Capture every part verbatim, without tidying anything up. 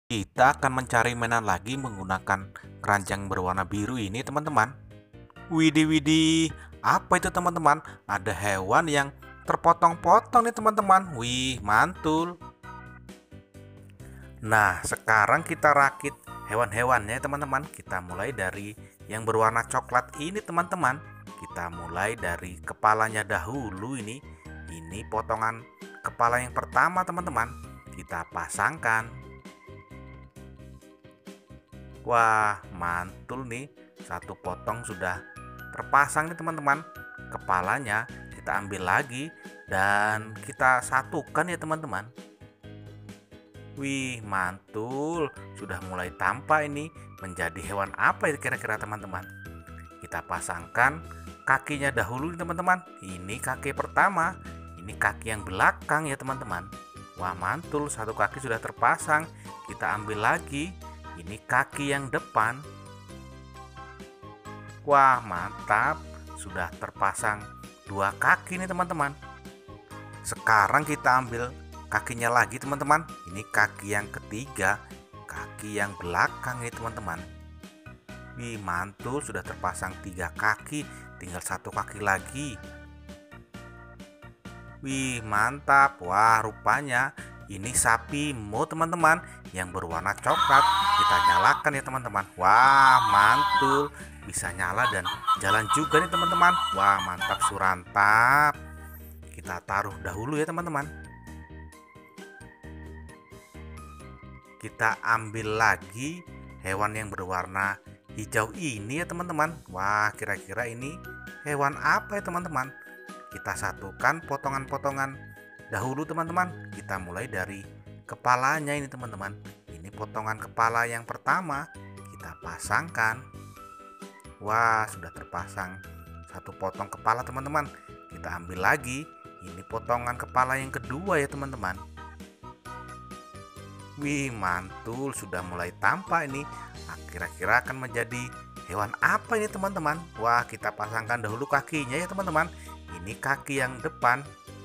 Kita akan mencari mainan lagi menggunakan keranjang berwarna biru ini, teman-teman. Widih, widih. Apa itu, teman-teman? Ada hewan yang terpotong-potong nih, teman-teman. Wih, mantul. Nah, sekarang kita rakit hewan-hewannya, teman-teman. Kita mulai dari yang berwarna coklat ini, teman-teman. Kita mulai dari kepalanya dahulu ini. Ini potongan kepala yang pertama, teman-teman. Kita pasangkan. Wah, mantul nih. Satu potong sudah terpasang nih, teman-teman. Kepalanya kita ambil lagi dan kita satukan ya, teman-teman. Wih, mantul. Sudah mulai tampak ini menjadi hewan apa ya kira-kira, teman-teman? Kita pasangkan kakinya dahulu nih, teman-teman. Ini kaki pertama. Ini kaki yang belakang ya, teman-teman. Wah, mantul. Satu kaki sudah terpasang. Kita ambil lagi. Ini kaki yang depan. Wah, mantap. Sudah terpasang dua kaki nih, teman-teman. Sekarang kita ambil kakinya lagi, teman-teman. Ini kaki yang ketiga, kaki yang belakang nih, teman-teman. Wih, mantul. Sudah terpasang tiga kaki. Tinggal satu kaki lagi. Wih, mantap. Wah, rupanya ini sapi mo, teman-teman, yang berwarna coklat. Kita nyalakan ya, teman-teman. Wah, mantul. Bisa nyala dan jalan juga nih, teman-teman. Wah, mantap surantap. Kita taruh dahulu ya, teman-teman. Kita ambil lagi hewan yang berwarna hijau ini ya, teman-teman. Wah, kira-kira ini hewan apa ya, teman-teman? Kita satukan potongan-potongan dahulu, teman-teman. Kita mulai dari kepalanya ini, teman-teman. Ini potongan kepala yang pertama. Kita pasangkan. Wah, sudah terpasang satu potong kepala, teman-teman. Kita ambil lagi. Ini potongan kepala yang kedua ya, teman-teman. Wih, mantul. Sudah mulai tampak ini. Nah, kira-kira akan menjadi hewan apa ini, teman-teman? Wah, kita pasangkan dahulu kakinya ya, teman-teman. Ini kaki yang depan.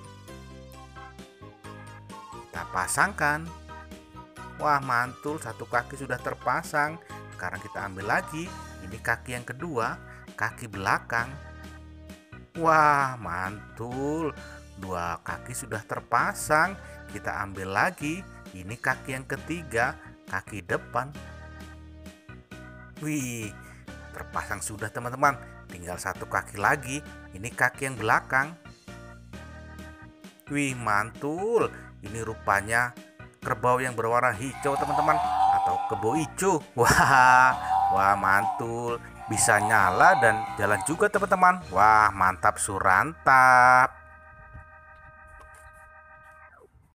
Kita pasangkan. Wah, mantul. Satu kaki sudah terpasang. Sekarang kita ambil lagi. Ini kaki yang kedua, kaki belakang. Wah, mantul. Dua kaki sudah terpasang. Kita ambil lagi. Ini kaki yang ketiga, kaki depan. Wih, terpasang sudah, teman-teman. Tinggal satu kaki lagi. Ini kaki yang belakang. Wih, mantul. Ini rupanya kerbau yang berwarna hijau, teman-teman, atau kebo hijau. Wah, wah, mantul. Bisa nyala dan jalan juga, teman-teman. Wah, mantap surantap.